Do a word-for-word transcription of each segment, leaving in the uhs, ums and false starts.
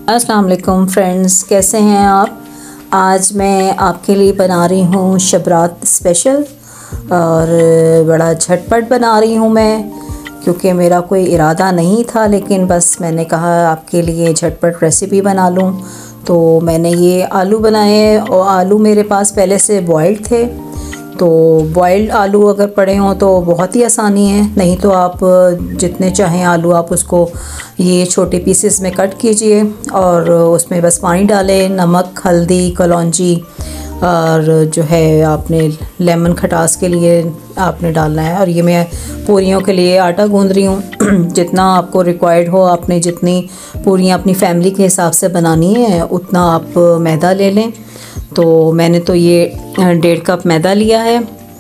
अस्सलाम वालेकुम फ्रेंड्स, कैसे हैं आप। आज मैं आपके लिए बना रही हूँ शबरात स्पेशल और बड़ा झटपट बना रही हूँ मैं, क्योंकि मेरा कोई इरादा नहीं था, लेकिन बस मैंने कहा आपके लिए झटपट रेसिपी बना लूँ। तो मैंने ये आलू बनाए और आलू मेरे पास पहले से बॉइल्ड थे। तो बॉइल्ड आलू अगर पड़े हों तो बहुत ही आसानी है, नहीं तो आप जितने चाहें आलू आप उसको ये छोटे पीसेस में कट कीजिए और उसमें बस पानी डालें, नमक, हल्दी, कलौंजी और जो है आपने लेमन खटास के लिए आपने डालना है। और ये मैं पूरियों के लिए आटा गूंद रही हूँ। जितना आपको रिक्वायर्ड हो, आपने जितनी पूरियाँ अपनी फैमिली के हिसाब से बनानी है उतना आप मैदा ले लें। तो मैंने तो ये डेढ़ कप मैदा लिया है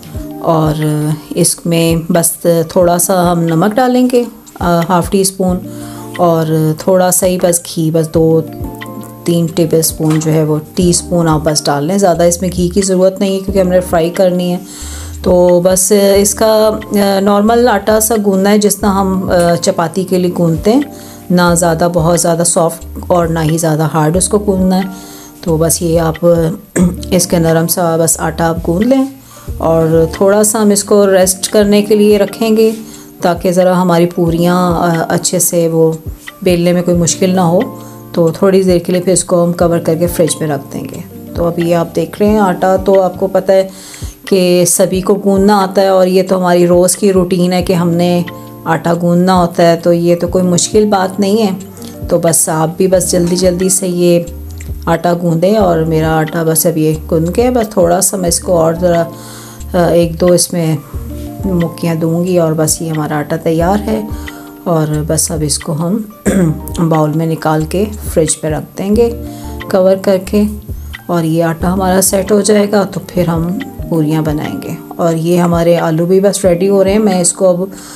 और इसमें बस थोड़ा सा हम नमक डालेंगे, हाफ़ टी स्पून, और थोड़ा सा ही बस घी, बस दो तीन टेबल स्पून जो है वो टी स्पून आप बस डाल लें। ज़्यादा इसमें घी की ज़रूरत नहीं है क्योंकि हमने फ्राई करनी है। तो बस इसका नॉर्मल आटा सा गूंदना है जितना हम चपाती के लिए गूंदते हैं, ना ज़्यादा बहुत ज़्यादा सॉफ्ट और ना ही ज़्यादा हार्ड उसको गूंदना है। तो बस ये आप इसके नरम सा बस आटा आप गूंद लें और थोड़ा सा हम इसको रेस्ट करने के लिए रखेंगे ताकि ज़रा हमारी पूरियाँ अच्छे से वो बेलने में कोई मुश्किल ना हो। तो थोड़ी देर के लिए फिर इसको हम कवर करके फ्रिज में रख देंगे। तो अभी आप देख रहे हैं आटा तो आपको पता है कि सभी को गूंदना आता है और ये तो हमारी रोज़ की रूटीन है कि हमने आटा गूंदना होता है, तो ये तो कोई मुश्किल बात नहीं है। तो बस आप भी बस जल्दी जल्दी से ये आटा गूंदें और मेरा आटा बस अब ये गूंद के बस थोड़ा सा मैं इसको और ज़रा एक दो इसमें मुक्कियाँ दूंगी और बस ये हमारा आटा तैयार है। और बस अब इसको हम बाउल में निकाल के फ्रिज पे रख देंगे कवर करके, और ये आटा हमारा सेट हो जाएगा तो फिर हम पूरियाँ बनाएंगे। और ये हमारे आलू भी बस रेडी हो रहे हैं। मैं इसको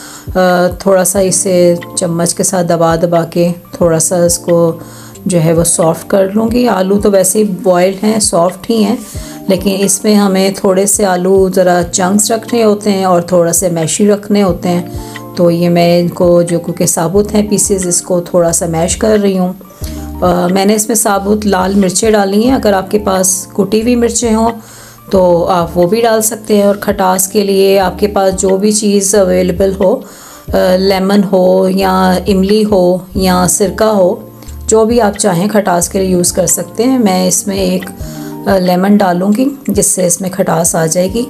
अब थोड़ा सा इसे चम्मच के साथ दबा दबा के थोड़ा सा इसको जो है वो सॉफ़्ट कर लूँगी। आलू तो वैसे ही बॉइल्ड हैं, सॉफ़्ट ही हैं, लेकिन इसमें हमें थोड़े से आलू ज़रा चंक्स रखने होते हैं और थोड़ा से मैशी रखने होते हैं। तो ये मैं इनको जो क्योंकि साबुत हैं पीसेस, इसको थोड़ा सा मैश कर रही हूँ। मैंने इसमें साबुत लाल मिर्चें डाली हैं, अगर आपके पास कुटी हुई मिर्चें हों तो आप वो भी डाल सकते हैं। और खटास के लिए आपके पास जो भी चीज़ अवेलेबल हो, लेमन हो या इमली हो या सिरका हो, जो भी आप चाहें खटास के लिए यूज़ कर सकते हैं। मैं इसमें एक लेमन डालूँगी जिससे इसमें खटास आ जाएगी।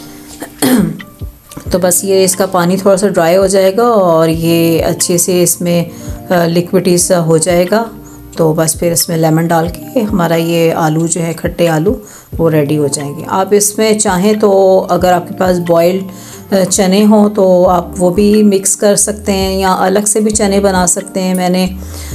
तो बस ये इसका पानी थोड़ा सा ड्राई हो जाएगा और ये अच्छे से इसमें लिक्विडी सा हो जाएगा। तो बस फिर इसमें लेमन डाल के हमारा ये आलू जो है खट्टे आलू वो रेडी हो जाएंगे। आप इसमें चाहें तो अगर आपके पास बॉइल्ड चने हों तो आप वो भी मिक्स कर सकते हैं या अलग से भी चने बना सकते हैं। मैंने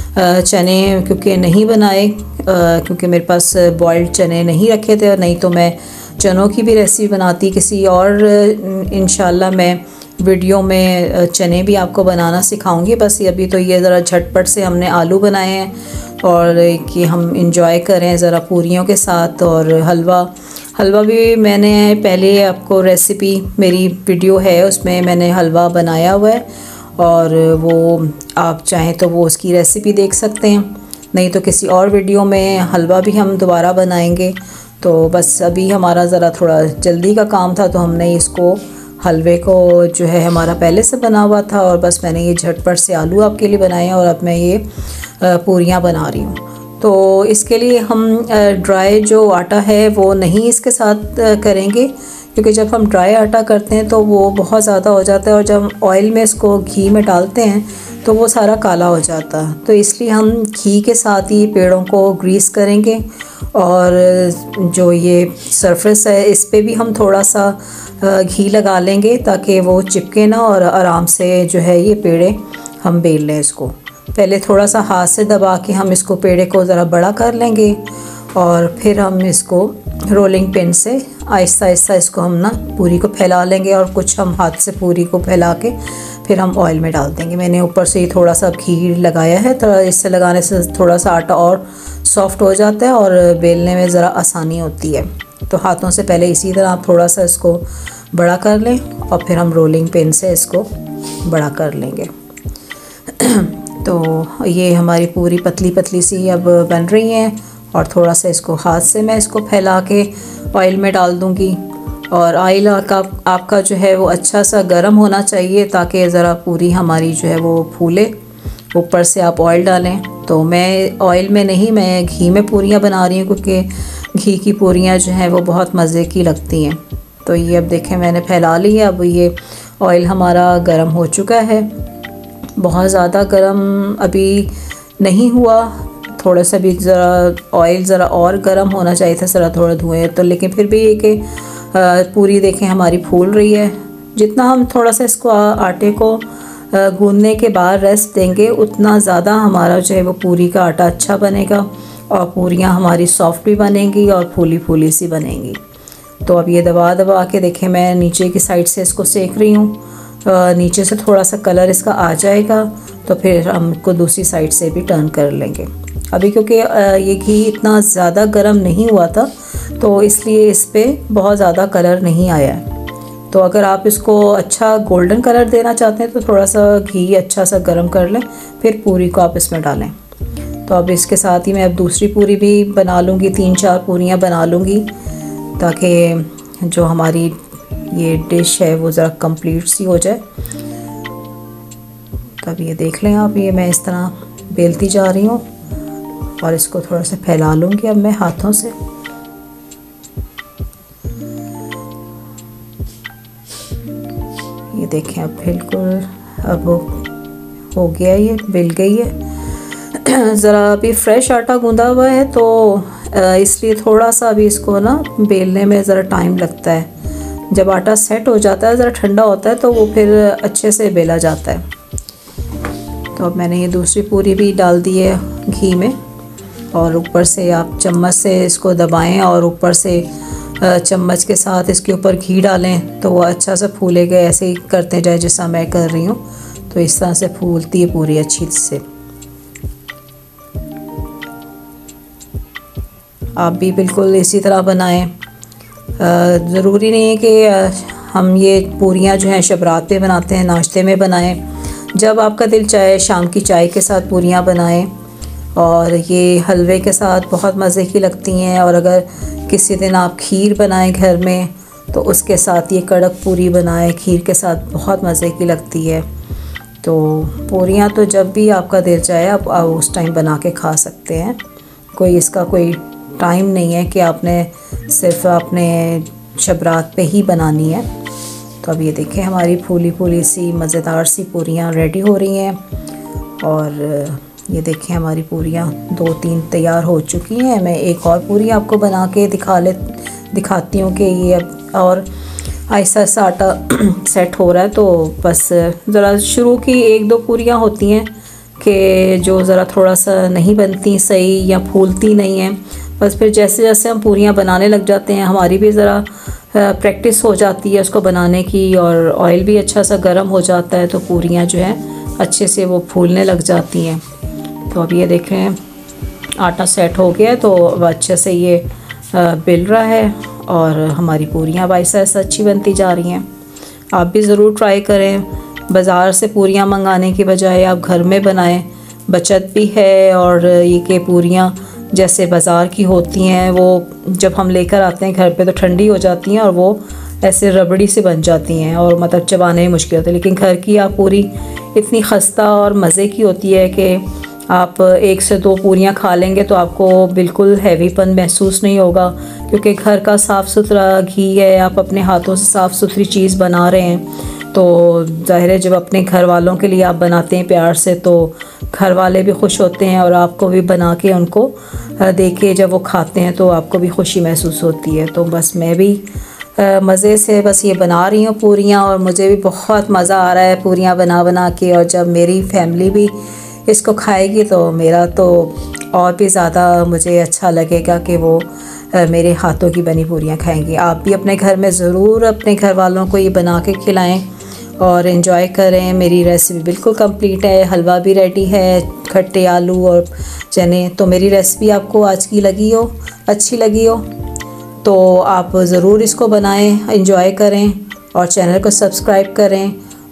चने क्योंकि नहीं बनाए क्योंकि मेरे पास बॉइल्ड चने नहीं रखे थे, और नहीं तो मैं चनों की भी रेसिपी बनाती किसी और इंशाल्लाह मैं वीडियो में चने भी आपको बनाना सिखाऊंगी। बस अभी तो ये ज़रा झटपट से हमने आलू बनाए हैं और कि हम इंजॉय करें ज़रा पूरियों के साथ। और हलवा हलवा भी मैंने पहले आपको रेसिपी मेरी वीडियो है उसमें मैंने हलवा बनाया हुआ है, और वो आप चाहें तो वो उसकी रेसिपी देख सकते हैं, नहीं तो किसी और वीडियो में हलवा भी हम दोबारा बनाएंगे। तो बस अभी हमारा ज़रा थोड़ा जल्दी का काम था तो हमने इसको हलवे को जो है हमारा पहले से बना हुआ था, और बस मैंने ये झटपट से आलू आपके लिए बनाए हैं और अब मैं ये पूरियाँ बना रही हूँ। तो इसके लिए हम ड्राई जो आटा है वो नहीं इसके साथ करेंगे, क्योंकि जब हम ड्राई आटा करते हैं तो वो बहुत ज़्यादा हो जाता है और जब हम ऑयल में इसको घी में डालते हैं तो वो सारा काला हो जाता है। तो इसलिए हम घी के साथ ही पेड़ों को ग्रीस करेंगे, और जो ये सरफेस है इस पे भी हम थोड़ा सा घी लगा लेंगे ताकि वो चिपके ना और आराम से जो है ये पेड़े हम बेल लें। इसको पहले थोड़ा सा हाथ से दबा के हम इसको पेड़े को ज़रा बड़ा कर लेंगे और फिर हम इसको रोलिंग पिन से आहिस्ता आहिस्ता इसको हम ना पूरी को फैला लेंगे, और कुछ हम हाथ से पूरी को फैला के फिर हम ऑयल में डाल देंगे। मैंने ऊपर से ही थोड़ा सा घी लगाया है, तो इससे लगाने से थोड़ा सा आटा और सॉफ्ट हो जाता है और बेलने में ज़रा आसानी होती है। तो हाथों से पहले इसी तरह आप थोड़ा सा इसको बड़ा कर लें और फिर हम रोलिंग पिन से इसको बड़ा कर लेंगे। तो ये हमारी पूरी पतली पतली सी अब बन रही हैं और थोड़ा सा इसको हाथ से मैं इसको फैला के ऑयल में डाल दूँगी। और ऑयल का आपका जो है वो अच्छा सा गर्म होना चाहिए ताकि ज़रा पूरी हमारी जो है वो फूले। ऊपर से आप ऑयल डालें। तो मैं ऑयल में नहीं, मैं घी में पूरियाँ बना रही हूँ क्योंकि घी की पूरियाँ जो हैं वो बहुत मज़े की लगती हैं। तो ये अब देखें मैंने फैला ली है। अब ये ऑयल हमारा गर्म हो चुका है, बहुत ज़्यादा गर्म अभी नहीं हुआ, थोड़ा सा भी ज़रा ऑयल ज़रा और गर्म होना चाहिए था, ज़रा थोड़ा धुएँ तो। लेकिन फिर भी ये कि पूरी देखें हमारी फूल रही है। जितना हम थोड़ा सा इसको आटे को गूंदने के बाद रेस्ट देंगे उतना ज़्यादा हमारा जो है वो पूरी का आटा अच्छा बनेगा और पूरियाँ हमारी सॉफ्ट भी बनेंगी और फूली फूली सी बनेंगी। तो अब ये दबा दबा के देखें मैं नीचे की साइड से इसको सेक रही हूँ। नीचे से थोड़ा सा कलर इसका आ जाएगा तो फिर हम इसको दूसरी साइड से भी टर्न कर लेंगे। अभी क्योंकि ये घी इतना ज़्यादा गर्म नहीं हुआ था तो इसलिए इस पर बहुत ज़्यादा कलर नहीं आया है। तो अगर आप इसको अच्छा गोल्डन कलर देना चाहते हैं तो थोड़ा सा घी अच्छा सा गर्म कर लें, फिर पूरी को आप इसमें डालें। तो अब इसके साथ ही मैं अब दूसरी पूरी भी बना लूँगी, तीन चार पूरियाँ बना लूँगी ताकि जो हमारी ये डिश है वो ज़रा कंप्लीट सी हो जाए। तब ये देख लें आप, ये मैं इस तरह बेलती जा रही हूँ और इसको थोड़ा सा फैला लूँगी अब मैं हाथों से। ये देखें अब बिल्कुल अब हो गया, ये बेल गई है। ज़रा अभी फ्रेश आटा गूंदा हुआ है तो इसलिए थोड़ा सा अभी इसको ना बेलने में ज़रा टाइम लगता है। जब आटा सेट हो जाता है, ज़रा ठंडा होता है तो वो फिर अच्छे से बेला जाता है। तो अब मैंने ये दूसरी पूरी भी डाल दी है घी में और ऊपर से आप चम्मच से इसको दबाएं और ऊपर से चम्मच के साथ इसके ऊपर घी डालें तो वो अच्छा सा फूलेगा। ऐसे ही करते जाए जैसा मैं कर रही हूँ, तो इस तरह से फूलती है पूरी अच्छी से। आप भी बिल्कुल इसी तरह बनाएं। ज़रूरी नहीं है कि हम ये पूरियाँ जो हैं शबरात पे बनाते हैं, नाश्ते में बनाएं। जब आपका दिल चाहे शाम की चाय के साथ पूरियाँ बनाएं और ये हलवे के साथ बहुत मज़े की लगती हैं। और अगर किसी दिन आप खीर बनाएं घर में तो उसके साथ ये कड़क पूरी बनाएं, खीर के साथ बहुत मज़े की लगती है। तो पूरियाँ तो जब भी आपका दिल चाहे आप उस टाइम बना के खा सकते हैं। कोई इसका कोई टाइम नहीं है कि आपने सिर्फ अपने शबरात पे ही बनानी है। तो अब ये देखें हमारी फूली फूली सी मज़ेदार सी पूरियाँ रेडी हो रही हैं। और ये देखें हमारी पूरियाँ दो तीन तैयार हो चुकी हैं। मैं एक और पूरी आपको बना के दिखा ले दिखाती हूँ कि ये अब और ऐसा सा आटा सेट हो रहा है। तो बस ज़रा शुरू की एक दो पूरियाँ होती हैं कि जो ज़रा थोड़ा सा नहीं बनती सही या फूलती नहीं हैं। बस फिर जैसे जैसे हम पूरियाँ बनाने लग जाते हैं हमारी भी ज़रा प्रैक्टिस हो जाती है उसको बनाने की और ऑयल भी अच्छा सा गर्म हो जाता है तो पूरियाँ जो हैं अच्छे से वो फूलने लग जाती हैं। तो अब ये देख रहे हैं आटा सेट हो गया है तो अब अच्छे से ये बिल रहा है और हमारी पूरियाँ बाइसा ऐसा अच्छी बनती जा रही हैं। आप भी ज़रूर ट्राई करें। बाज़ार से पूरियाँ मंगाने की बजाय आप घर में बनाएं, बचत भी है। और ये कि पूरियाँ जैसे बाज़ार की होती हैं वो जब हम लेकर आते हैं घर पे तो ठंडी हो जाती हैं और वो ऐसे रबड़ी से बन जाती हैं और मतलब चबाने में मुश्किल होती है। लेकिन घर की आप पूरी इतनी खस्ता और मज़े की होती है कि आप एक से दो पूरियाँ खा लेंगे तो आपको बिल्कुल हैवीपन महसूस नहीं होगा क्योंकि घर का साफ़ सुथरा घी है। आप अपने हाथों से साफ़ सुथरी चीज़ बना रहे हैं तो ज़ाहिर है जब अपने घर वालों के लिए आप बनाते हैं प्यार से तो घर वाले भी खुश होते हैं और आपको भी बना के उनको दे के जब वो खाते हैं तो आपको भी खुशी महसूस होती है। तो बस मैं भी मज़े से बस ये बना रही हूँ पूरियाँ और मुझे भी बहुत मज़ा आ रहा है पूरियाँ बना बना के। और जब मेरी फैमिली भी इसको खाएगी तो मेरा तो और भी ज़्यादा मुझे अच्छा लगेगा कि वो मेरे हाथों की बनी पूरियाँ खाएंगी। आप भी अपने घर में ज़रूर अपने घर वालों को ये बना के खिलाएं और इन्जॉय करें। मेरी रेसिपी बिल्कुल कंप्लीट है, हलवा भी रेडी है, खट्टे आलू और चने। तो मेरी रेसिपी आपको आज की लगी हो अच्छी लगी हो तो आप ज़रूर इसको बनाएं, इन्जॉय करें और चैनल को सब्सक्राइब करें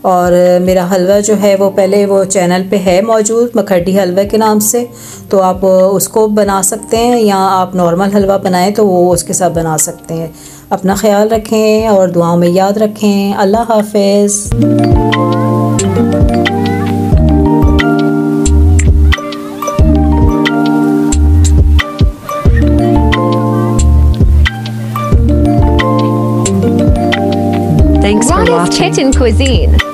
और मेरा हलवा जो है वो पहले वो चैनल पे है मौजूद, मखड्डी हलवा के नाम से, तो आप उसको बना सकते हैं, या आप नॉर्मल हलवा बनाएं तो वो उसके साथ बना सकते हैं। अपना ख्याल रखें और दुआओं में याद रखें। अल्लाह हाफ़िज़। Thanks for watching Kitchen Cuisine.